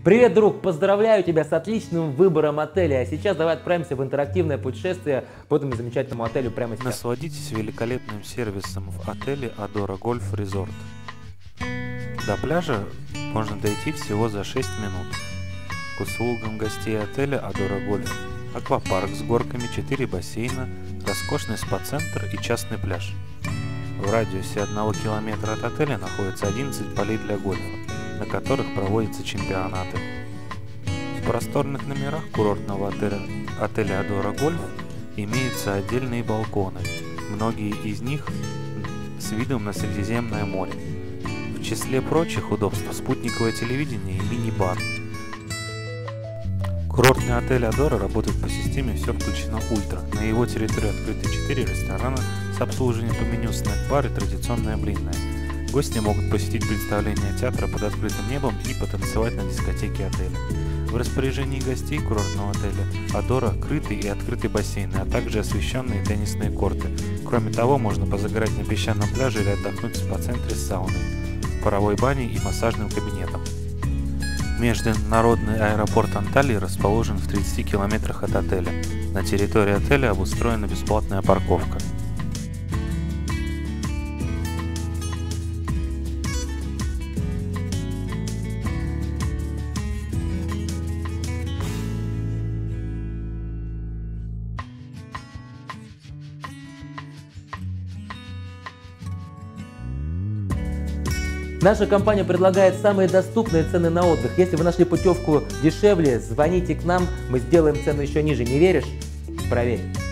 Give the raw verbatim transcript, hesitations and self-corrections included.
Привет, друг! Поздравляю тебя с отличным выбором отеля. А сейчас давай отправимся в интерактивное путешествие по этому замечательному отелю прямо сейчас. Насладитесь великолепным сервисом в отеле Adora Golf Resort. До пляжа можно дойти всего за шесть минут. К услугам гостей отеля Adora Golf аквапарк с горками, четыре бассейна, роскошный спа-центр и частный пляж. В радиусе одного километра от отеля находится одиннадцать полей для гольфа, на которых проводятся чемпионаты. В просторных номерах курортного отеля, отеля Adora Golf имеются отдельные балконы, многие из них с видом на Средиземное море. В числе прочих удобств спутниковое телевидение и мини-бар. Курортный отель Adora работает по системе «Все включено ультра». На его территории открыты четыре ресторана с обслуживанием по меню, снэк-бар и традиционная блинная. Гости могут посетить представление театра под открытым небом и потанцевать на дискотеке отеля. В распоряжении гостей курортного отеля Adora крытый и открытый бассейны, а также освещенные теннисные корты. Кроме того, можно позагорать на песчаном пляже или отдохнуть в спа-центре с сауной, паровой баней и массажным кабинетом. Международный аэропорт Анталии расположен в тридцати километрах от отеля. На территории отеля обустроена бесплатная парковка. Наша компания предлагает самые доступные цены на отдых. Если вы нашли путевку дешевле, звоните к нам, мы сделаем цену еще ниже. Не веришь? Проверь.